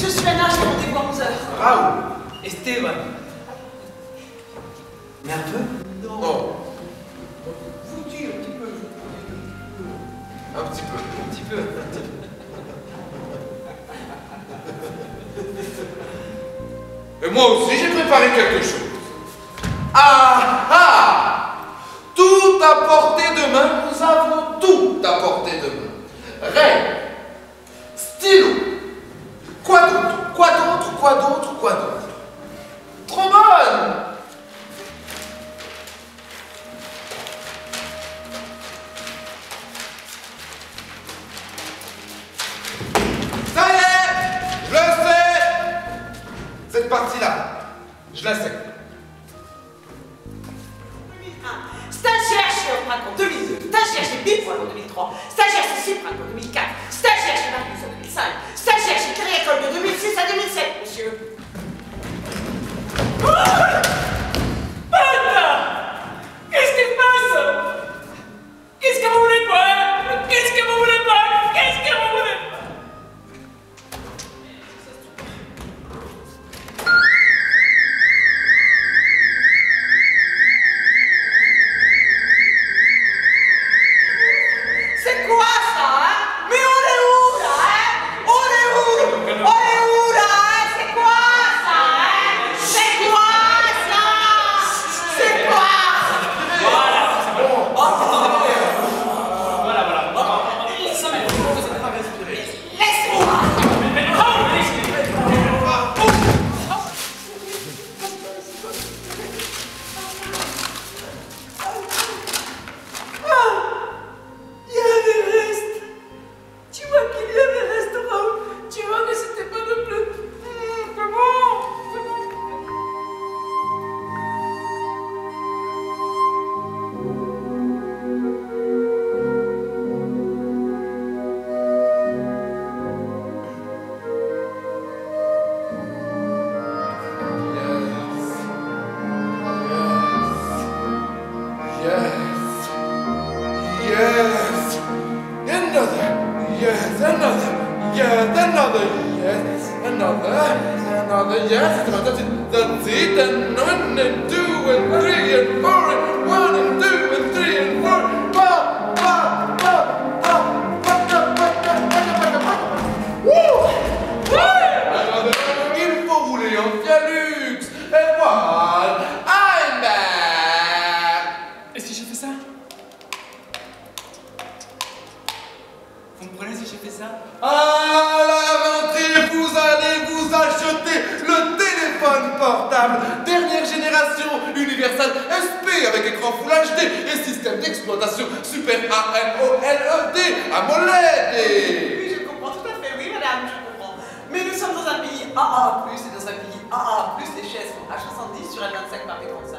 Je suis Anna, j'ai rendez-vous à 11h. Raoul. Esteban. Nerveux? Non. Oh. Vous dites un petit peu. Un petit peu. Un petit peu. Et moi aussi, j'ai préparé quelque chose. Ah ah! Tout à portée de main, nous avons tout à portée de main. Règle, stylo, quoi d'autre? Quoi d'autre? Quoi d'autre? Quoi d'autre? Trombone! Ça y est! Je le sais! Cette partie-là, je la sais. 2001. Stagiaire chez Oprak en 2002. Stagiaire chez Bigfoot en 2003. Stagiaire chez Suprak en 2004. Stagiaire chez Marcus en 2005. Stagiaire chez Créacol de 2006 à 2007, monsieur. Qu'est-ce qui se passe? Qu'est-ce que vous voulez pas? Qu'est-ce que vous voulez pas? Qu'est-ce que vous voulez pas? C'est quoi ça, hein? Mais on est où là, hein? On est où? On est où là, hein? C'est quoi ça, hein? C'est quoi ça? C'est quoi? Laisse-moi! Il y a des restes. Tu vois qu'il y a des restes, Raoul. Tu vois que c'était pas de plus. C'est bon. C'est bon. Yes. Another. Yes. Another. Yes. Another. Yes. Another. Yes. That's it. And 1 and 2 and 3 and 4 and 1 and 2 and 3 and 4. Il faut rouler en Fialux. Et voilà. I'm back. Et si je fais ça? Vous me prenez si je fais ça? À la rentrée, vous allez vous acheter le téléphone portable dernière génération Universal SP avec écran Full HD et système d'exploitation Super AMOLED. Oui, je comprends tout à fait, oui, madame, je comprends. Mais nous sommes dans un pays AA+, et dans un pays AA+, les chaises sont H70 sur L25 par P35.